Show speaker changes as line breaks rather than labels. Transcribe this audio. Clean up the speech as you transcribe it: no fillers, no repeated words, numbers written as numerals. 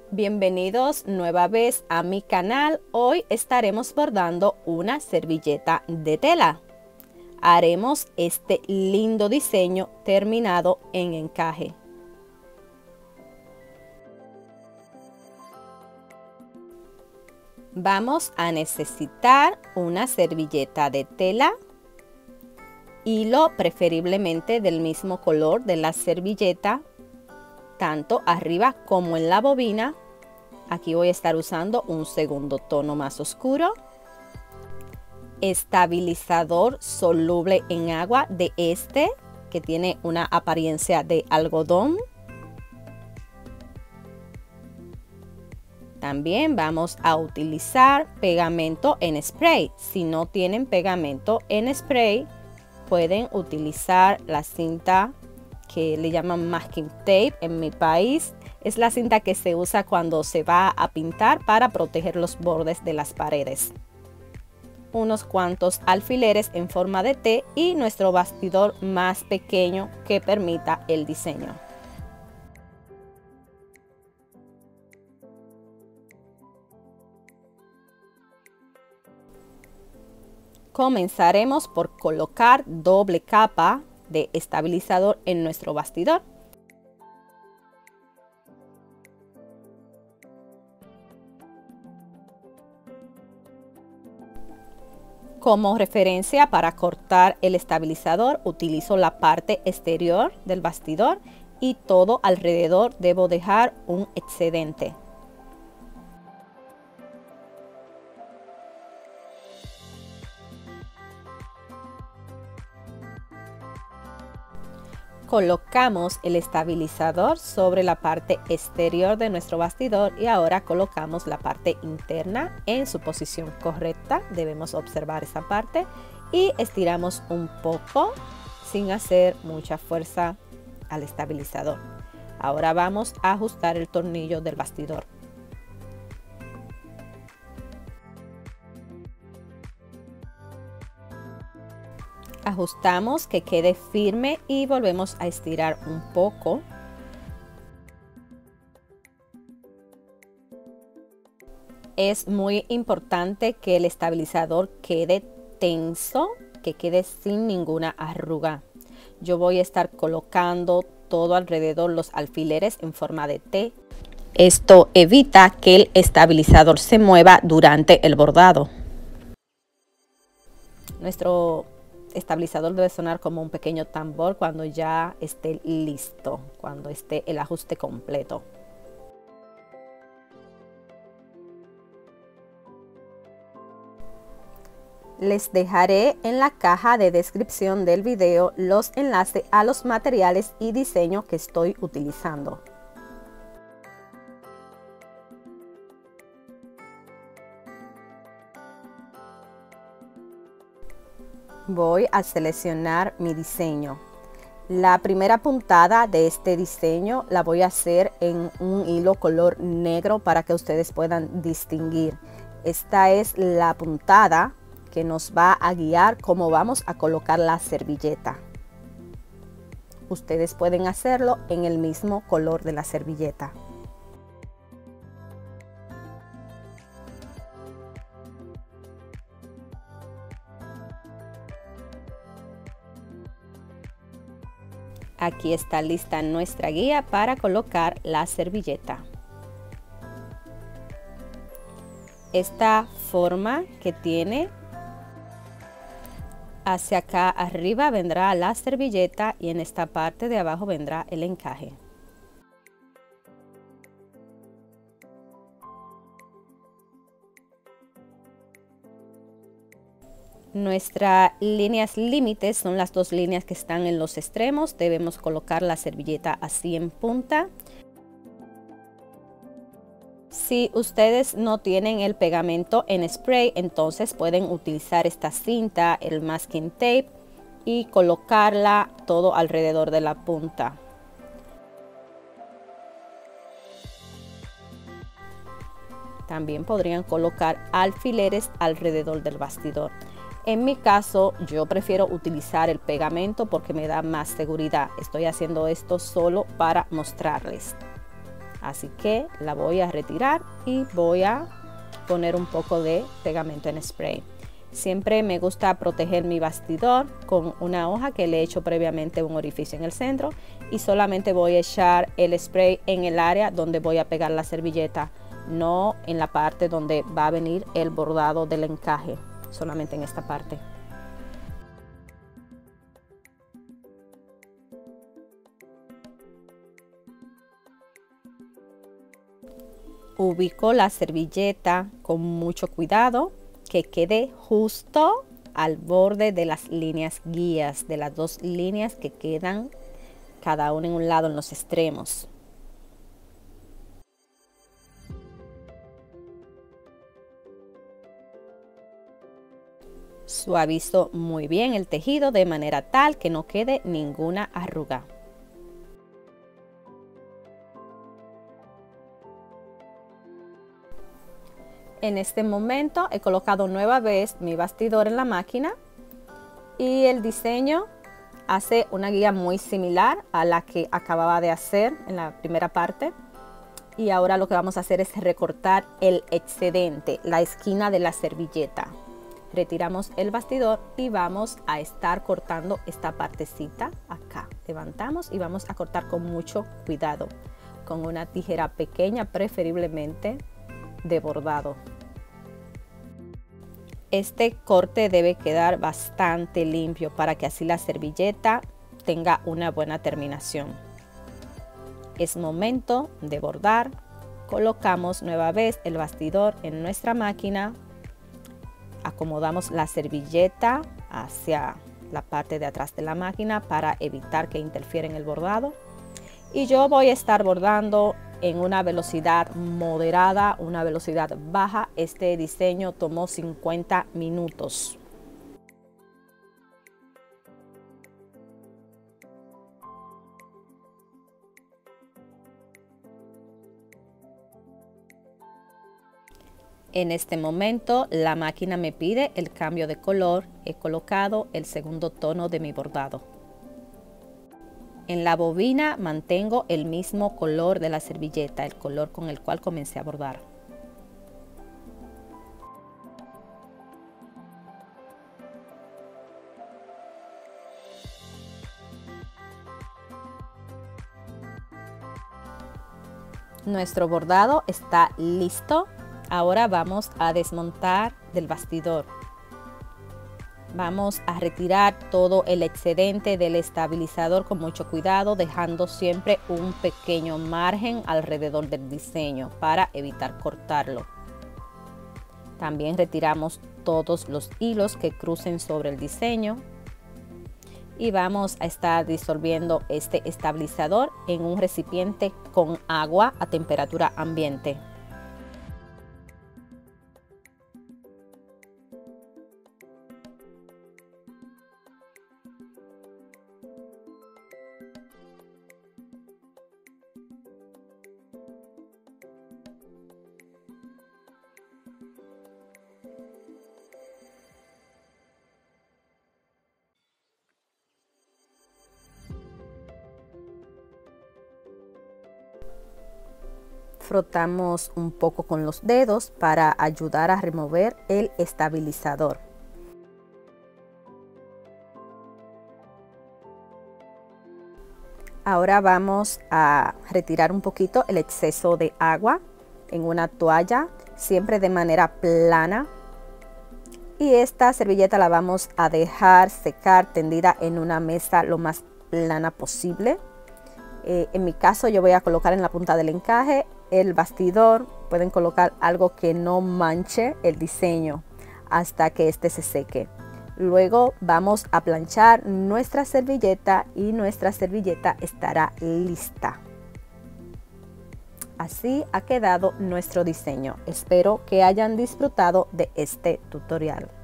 Bienvenidos nueva vez a mi canal. Hoy estaremos bordando una servilleta de tela. Haremos este lindo diseño terminado en encaje. Vamos a necesitar una servilleta de tela, hilo preferiblemente del mismo color de la servilleta, tanto arriba como en la bobina. Aquí voy a estar usando un segundo tono más oscuro, estabilizador soluble en agua de este que tiene una apariencia de algodón. También vamos a utilizar pegamento en spray. Si no tienen pegamento en spray, pueden utilizar la cinta que le llaman masking tape en mi país. Es la cinta que se usa cuando se va a pintar para proteger los bordes de las paredes. Unos cuantos alfileres en forma de T y nuestro bastidor más pequeño que permita el diseño. Comenzaremos por colocar doble capa de estabilizador en nuestro bastidor. Como referencia para cortar el estabilizador utilizo la parte exterior del bastidor y todo alrededor debo dejar un excedente. Colocamos el estabilizador sobre la parte exterior de nuestro bastidor y ahora colocamos la parte interna en su posición correcta. Debemos observar esa parte y estiramos un poco sin hacer mucha fuerza al estabilizador. Ahora vamos a ajustar el tornillo del bastidor. Ajustamos que quede firme y volvemos a estirar un poco. Es muy importante que el estabilizador quede tenso, que quede sin ninguna arruga. Yo voy a estar colocando todo alrededor los alfileres en forma de T. Esto evita que el estabilizador se mueva durante el bordado. Nuestro estabilizador debe sonar como un pequeño tambor cuando ya esté listo, cuando esté el ajuste completo. Les dejaré en la caja de descripción del video los enlaces a los materiales y diseño que estoy utilizando. Voy a seleccionar mi diseño. La primera puntada de este diseño la voy a hacer en un hilo color negro para que ustedes puedan distinguir. Esta es la puntada que nos va a guiar cómo vamos a colocar la servilleta. Ustedes pueden hacerlo en el mismo color de la servilleta. Aquí está lista nuestra guía para colocar la servilleta. Esta forma que tiene, hacia acá arriba vendrá la servilleta y en esta parte de abajo vendrá el encaje. Nuestras líneas límites son las dos líneas que están en los extremos. Debemos colocar la servilleta así en punta. Si ustedes no tienen el pegamento en spray, entonces pueden utilizar esta cinta, el masking tape, y colocarla todo alrededor de la punta. También podrían colocar alfileres alrededor del bastidor. En mi caso, yo prefiero utilizar el pegamento porque me da más seguridad. Estoy haciendo esto solo para mostrarles. Así que la voy a retirar y voy a poner un poco de pegamento en spray. Siempre me gusta proteger mi bastidor con una hoja que le he hecho previamente un orificio en el centro, y solamente voy a echar el spray en el área donde voy a pegar la servilleta, no en la parte donde va a venir el bordado del encaje, solamente en esta parte. Ubico la servilleta con mucho cuidado, que quede justo al borde de las líneas guías, de las dos líneas que quedan cada una en un lado en los extremos. Suavizo muy bien el tejido de manera tal que no quede ninguna arruga. En este momento he colocado nueva vez mi bastidor en la máquina, y el diseño hace una guía muy similar a la que acababa de hacer en la primera parte. Y ahora lo que vamos a hacer es recortar el excedente, la esquina de la servilleta. Retiramos el bastidor y vamos a estar cortando esta partecita acá. Levantamos y vamos a cortar con mucho cuidado, con una tijera pequeña, preferiblemente de bordado. Este corte debe quedar bastante limpio para que así la servilleta tenga una buena terminación. Es momento de bordar. Colocamos nueva vez el bastidor en nuestra máquina. Acomodamos la servilleta hacia la parte de atrás de la máquina para evitar que interfiera en el bordado. Y yo voy a estar bordando en una velocidad moderada, una velocidad baja. Este diseño tomó 50 minutos. En este momento la máquina me pide el cambio de color. He colocado el segundo tono de mi bordado. En la bobina mantengo el mismo color de la servilleta, el color con el cual comencé a bordar. Nuestro bordado está listo. Ahora vamos a desmontar del bastidor. Vamos a retirar todo el excedente del estabilizador con mucho cuidado, dejando siempre un pequeño margen alrededor del diseño para evitar cortarlo. También retiramos todos los hilos que crucen sobre el diseño. Y vamos a estar disolviendo este estabilizador en un recipiente con agua a temperatura ambiente. Frotamos un poco con los dedos para ayudar a remover el estabilizador. Ahora vamos a retirar un poquito el exceso de agua en una toalla, siempre de manera plana. Y esta servilleta la vamos a dejar secar tendida en una mesa lo más plana posible. En mi caso yo voy a colocar en la punta del encaje el bastidor. Pueden colocar algo que no manche el diseño hasta que este se seque. Luego vamos a planchar nuestra servilleta y nuestra servilleta estará lista. Así ha quedado nuestro diseño. Espero que hayan disfrutado de este tutorial.